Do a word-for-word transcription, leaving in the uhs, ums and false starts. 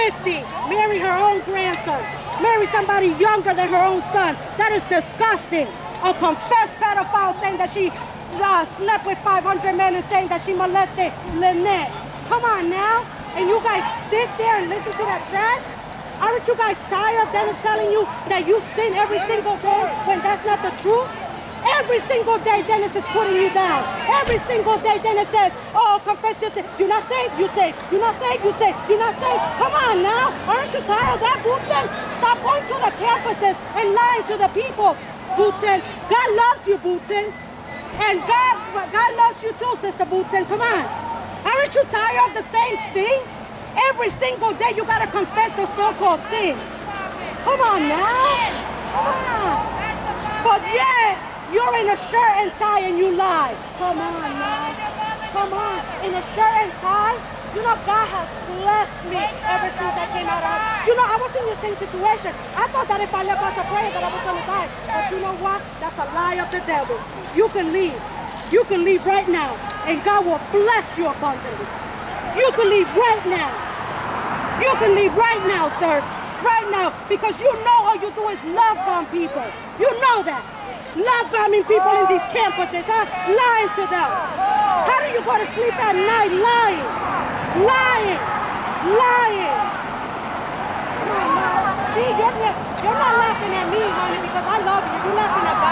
Christy marry her own grandson, marry somebody younger than her own son. That is disgusting. A confessed pedophile saying that she uh, slept with five hundred men and saying that she molested Lynette. Come on now. And you guys sit there and listen to that trash? Aren't you guys tired of Dennis telling you that you sin every single day when that's not the truth? Every single day Dennis is putting you down. Every single day Dennis says, oh, confess your sin. You're not saved, you say. You're not saved, you say. You're not saved. Come on now. Aren't you tired of that, Bootsin? Stop going to the campuses and lying to the people, Bootsin. God loves you, Bootsin. And God, God loves you too, Sister Bootsin. Come on. Aren't you tired of the same thing? Every single day you gotta confess the so-called sin. Come on now. Come on. But yeah, you're in a shirt and tie and you lie. Come on now. Come on. In a shirt and tie? You know, God has blessed me ever since I came out of... You know, I was in the same situation. I thought that if I left out a prayer that I was going to die. But you know what? That's a lie of the devil. You can leave. You can leave right now. And God will bless you abundantly. You can leave right now. You can leave right now, sir. Right now. Because you know all you do is love bomb people. You know that. Love bombing people in these campuses, huh? Lying to them. How do you go to sleep at night lying? Lying. Lying. Come on now. See, you're, you're not laughing at me, honey, because I love you. You're laughing at